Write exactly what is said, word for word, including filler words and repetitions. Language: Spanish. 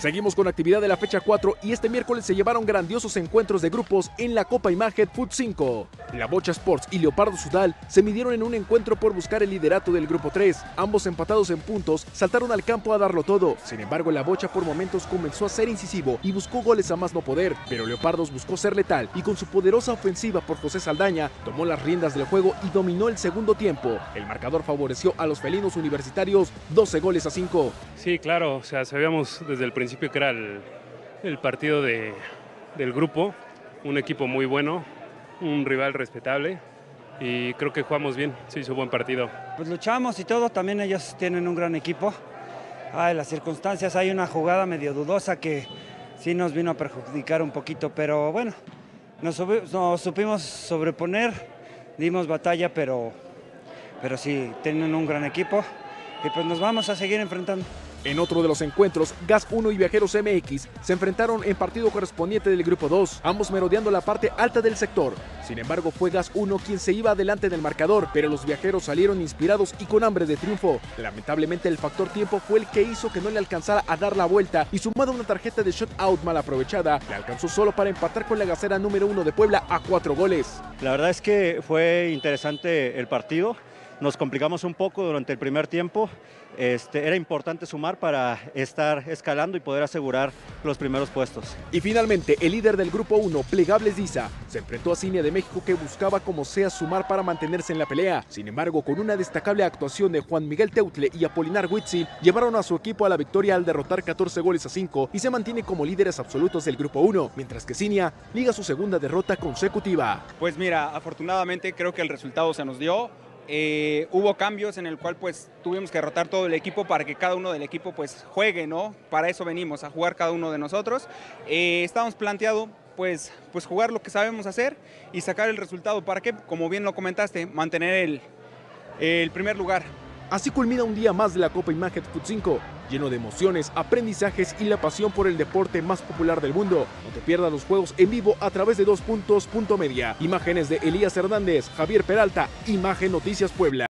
Seguimos con actividad de la fecha cuatro y este miércoles se llevaron grandiosos encuentros de grupos en la Copa Imagen Fut cinco. La Bocha Sports y Leopardo Sudal se midieron en un encuentro por buscar el liderato del grupo tres. Ambos empatados en puntos saltaron al campo a darlo todo. Sin embargo, la Bocha por momentos comenzó a ser incisivo y buscó goles a más no poder, pero Leopardos buscó ser letal y con su poderosa ofensiva por José Saldaña tomó las riendas del juego y dominó el segundo tiempo. El marcador favoreció a los felinos universitarios doce goles a cinco. Sí, claro, o sea, sabíamos desde el principio que era el, el partido de, del grupo, un equipo muy bueno, un rival respetable y creo que jugamos bien, se hizo buen partido. Pues luchamos y todo, también ellos tienen un gran equipo. Ay, las circunstancias, hay una jugada medio dudosa que sí nos vino a perjudicar un poquito, pero bueno, nos, nos supimos sobreponer, dimos batalla, pero, pero sí, tienen un gran equipo y pues nos vamos a seguir enfrentando. En otro de los encuentros, Gas uno y Viajeros M X se enfrentaron en partido correspondiente del grupo dos, ambos merodeando la parte alta del sector. Sin embargo, fue Gas uno quien se iba adelante del marcador, pero los viajeros salieron inspirados y con hambre de triunfo. Lamentablemente, el factor tiempo fue el que hizo que no le alcanzara a dar la vuelta y sumado a una tarjeta de shutout mal aprovechada, le alcanzó solo para empatar con la gasera número uno de Puebla a cuatro goles. La verdad es que fue interesante el partido. Nos complicamos un poco durante el primer tiempo. Este, era importante sumar para estar escalando y poder asegurar los primeros puestos. Y finalmente, el líder del grupo uno, Plegables Diza, se enfrentó a Cinia de México que buscaba como sea sumar para mantenerse en la pelea. Sin embargo, con una destacable actuación de Juan Miguel Teutle y Apolinar Huitzil, llevaron a su equipo a la victoria al derrotar catorce goles a cinco y se mantiene como líderes absolutos del grupo uno, mientras que Cinia liga su segunda derrota consecutiva. Pues mira, afortunadamente creo que el resultado se nos dio. Eh, hubo cambios en el cual pues tuvimos que derrotar todo el equipo para que cada uno del equipo pues juegue, ¿no? Para eso venimos, a jugar cada uno de nosotros. Eh, estábamos planteado pues, pues jugar lo que sabemos hacer y sacar el resultado. ¿Para qué? Como bien lo comentaste, mantener el, el primer lugar. Así culmina un día más de la Copa Imagen Fut cinco, lleno de emociones, aprendizajes y la pasión por el deporte más popular del mundo. No te pierdas los juegos en vivo a través de dos puntos punto media. Imágenes de Elías Hernández, Javier Peralta, Imagen Noticias Puebla.